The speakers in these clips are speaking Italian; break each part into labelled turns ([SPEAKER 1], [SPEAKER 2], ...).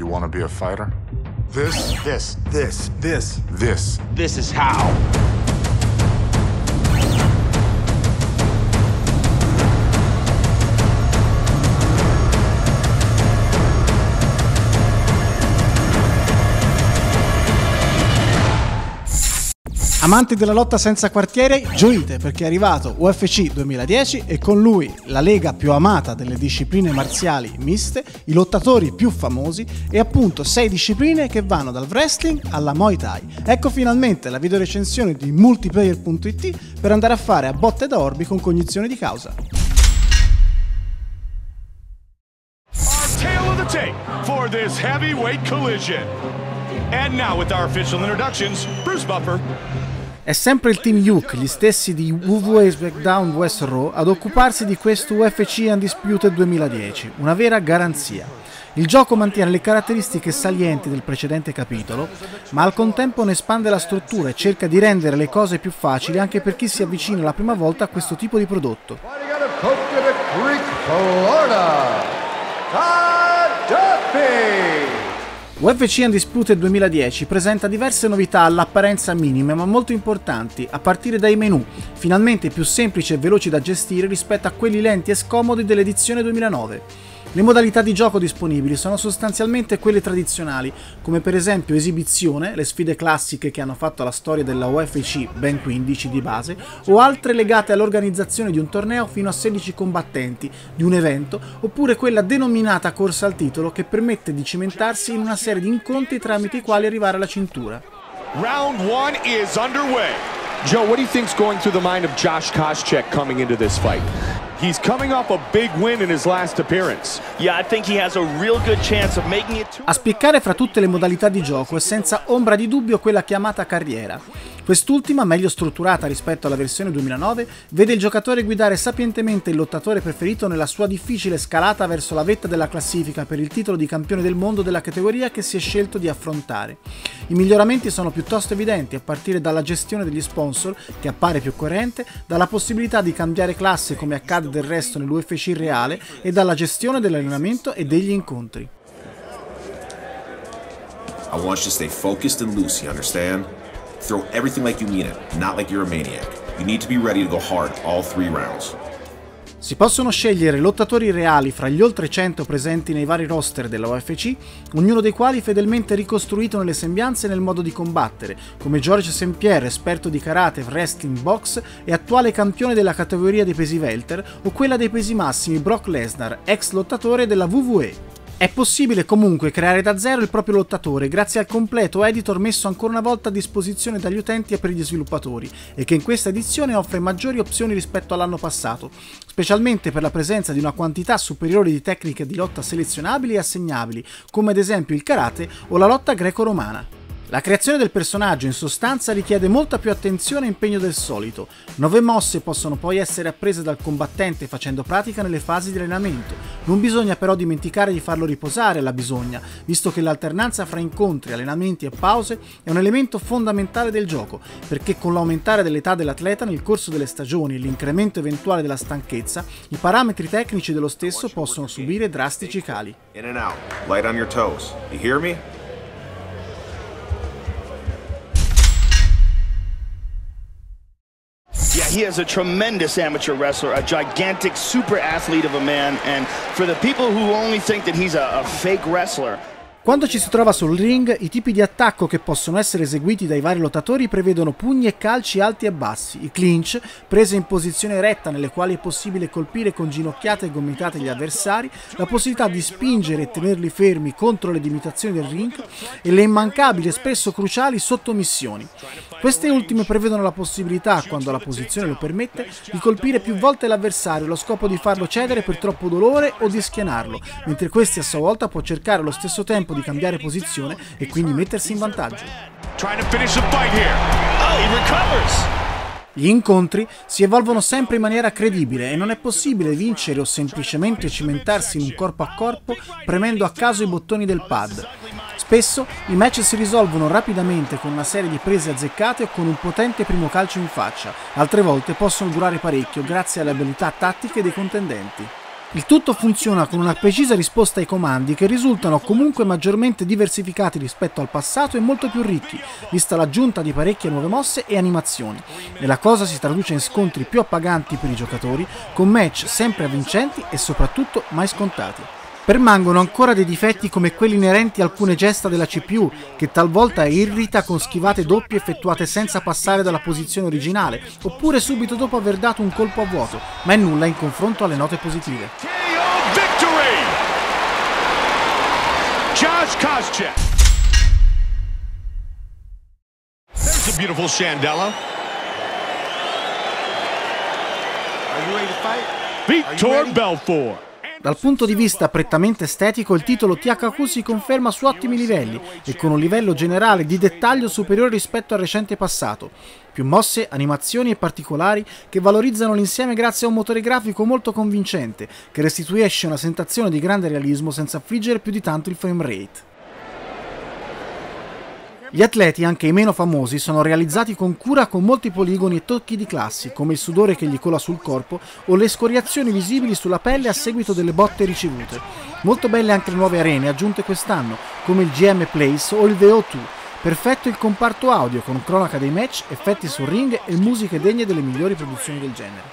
[SPEAKER 1] want to be a fighter? This
[SPEAKER 2] is how.
[SPEAKER 3] Amanti della lotta senza quartiere, gioite perché è arrivato UFC 2010 e con lui la lega più amata delle discipline marziali miste, i lottatori più famosi e appunto 6 discipline che vanno dal wrestling alla Muay Thai. Ecco finalmente la videorecensione di multiplayer.it per andare a fare a botte da orbi con cognizione di causa.
[SPEAKER 4] Our tale of the tape for this heavyweight collision. And now with our official introductions, Bruce Buffer.
[SPEAKER 3] È sempre il team Yuke, gli stessi di WWE SmackDown West Raw, ad occuparsi di questo UFC Undisputed 2010, una vera garanzia. Il gioco mantiene le caratteristiche salienti del precedente capitolo, ma al contempo ne espande la struttura e cerca di rendere le cose più facili anche per chi si avvicina la prima volta a questo tipo di prodotto. UFC Undisputed 2010 presenta diverse novità all'apparenza minime ma molto importanti, a partire dai menu, finalmente più semplici e veloci da gestire rispetto a quelli lenti e scomodi dell'edizione 2009. Le modalità di gioco disponibili sono sostanzialmente quelle tradizionali, come per esempio esibizione, le sfide classiche che hanno fatto la storia della UFC, ben 15 di base, o altre legate all'organizzazione di un torneo fino a 16 combattenti, di un evento, oppure quella denominata corsa al titolo che permette di cimentarsi in una serie di incontri tramite i quali arrivare alla cintura.
[SPEAKER 4] Round 1 is underway. Joe, what do you think's going through the mind of Josh Koscheck coming into this fight? He's coming off a big win in his last appearance.
[SPEAKER 2] Yeah, I think he has a real good chance of making it to...
[SPEAKER 3] A spiccare fra tutte le modalità di gioco è senza ombra di dubbio quella chiamata carriera. Quest'ultima, meglio strutturata rispetto alla versione 2009, vede il giocatore guidare sapientemente il lottatore preferito nella sua difficile scalata verso la vetta della classifica per il titolo di campione del mondo della categoria che si è scelto di affrontare. I miglioramenti sono piuttosto evidenti, a partire dalla gestione degli sponsor, che appare più coerente, dalla possibilità di cambiare classe come accade del resto nell'UFC reale e dalla gestione dell'allenamento e degli incontri.
[SPEAKER 5] I want you to stay focused and loose, you understand? Throw everything like you mean it, not like you're a maniac. You need to be ready to go hard all 3 rounds.
[SPEAKER 3] Si possono scegliere lottatori reali fra gli oltre 100 presenti nei vari roster della UFC, ognuno dei quali fedelmente ricostruito nelle sembianze e nel modo di combattere, come Georges St. Pierre, esperto di karate, wrestling, box e attuale campione della categoria dei pesi welter, o quella dei pesi massimi Brock Lesnar, ex lottatore della WWE. È possibile comunque creare da zero il proprio lottatore grazie al completo editor messo ancora una volta a disposizione dagli utenti e per gli sviluppatori e che in questa edizione offre maggiori opzioni rispetto all'anno passato, specialmente per la presenza di una quantità superiore di tecniche di lotta selezionabili e assegnabili, come ad esempio il karate o la lotta greco-romana. La creazione del personaggio in sostanza richiede molta più attenzione e impegno del solito. 9 mosse possono poi essere apprese dal combattente facendo pratica nelle fasi di allenamento. Non bisogna però dimenticare di farlo riposare alla bisogna, visto che l'alternanza fra incontri, allenamenti e pause è un elemento fondamentale del gioco, perché con l'aumentare dell'età dell'atleta nel corso delle stagioni e l'incremento eventuale della stanchezza, i parametri tecnici dello stesso possono subire drastici cali.
[SPEAKER 5] In and out, light on your toes. You hear me?
[SPEAKER 2] Yeah, he is a tremendous amateur wrestler, a gigantic super athlete of a man, and for the people who only think that he's a fake wrestler.
[SPEAKER 3] Quando ci si trova sul ring, i tipi di attacco che possono essere eseguiti dai vari lottatori prevedono pugni e calci alti e bassi, i clinch, prese in posizione retta nelle quali è possibile colpire con ginocchiate e gomitate gli avversari, la possibilità di spingere e tenerli fermi contro le limitazioni del ring e le immancabili e spesso cruciali sottomissioni. Queste ultime prevedono la possibilità, quando la posizione lo permette, di colpire più volte l'avversario allo scopo di farlo cedere per troppo dolore o di schienarlo, mentre questi a sua volta può cercare allo stesso tempo di cambiare posizione e quindi mettersi in vantaggio. Gli incontri si evolvono sempre in maniera credibile e non è possibile vincere o semplicemente cimentarsi in un corpo a corpo premendo a caso i bottoni del pad. Spesso i match si risolvono rapidamente con una serie di prese azzeccate o con un potente primo calcio in faccia, altre volte possono durare parecchio grazie alle abilità tattiche dei contendenti. Il tutto funziona con una precisa risposta ai comandi che risultano comunque maggiormente diversificati rispetto al passato e molto più ricchi, vista l'aggiunta di parecchie nuove mosse e animazioni. E la cosa si traduce in scontri più appaganti per i giocatori, con match sempre avvincenti e soprattutto mai scontati. Permangono ancora dei difetti come quelli inerenti a alcune gesta della CPU, che talvolta irrita con schivate doppie effettuate senza passare dalla posizione originale, oppure subito dopo aver dato un colpo a vuoto, ma è nulla in confronto alle note positive.
[SPEAKER 4] Josh Koscheck. There's a beautiful Shandella.
[SPEAKER 1] Are you ready to fight?
[SPEAKER 4] Vitor Belfort.
[SPEAKER 3] Dal punto di vista prettamente estetico, il titolo THQ si conferma su ottimi livelli e con un livello generale di dettaglio superiore rispetto al recente passato. Più mosse, animazioni e particolari che valorizzano l'insieme grazie a un motore grafico molto convincente, che restituisce una sensazione di grande realismo senza affliggere più di tanto il frame rate. Gli atleti, anche i meno famosi, sono realizzati con cura con molti poligoni e tocchi di classi, come il sudore che gli cola sul corpo o le scoriazioni visibili sulla pelle a seguito delle botte ricevute. Molto belle anche le nuove arene aggiunte quest'anno, come il GM Place o il VO2. Perfetto il comparto audio, con cronaca dei match, effetti sul ring e musiche degne delle migliori produzioni del genere.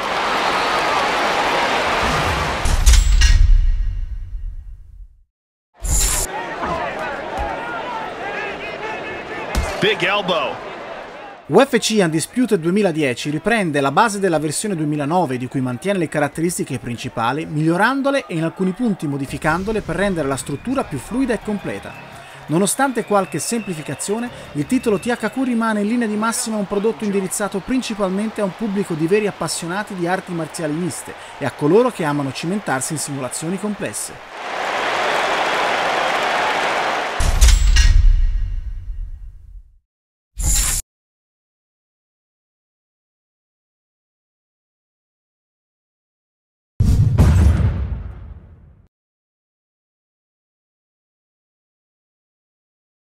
[SPEAKER 2] Big elbow.
[SPEAKER 3] UFC Undisputed 2010 riprende la base della versione 2009 di cui mantiene le caratteristiche principali, migliorandole e in alcuni punti modificandole per rendere la struttura più fluida e completa. Nonostante qualche semplificazione, il titolo THQ rimane in linea di massima un prodotto indirizzato principalmente a un pubblico di veri appassionati di arti marziali miste e a coloro che amano cimentarsi in simulazioni complesse.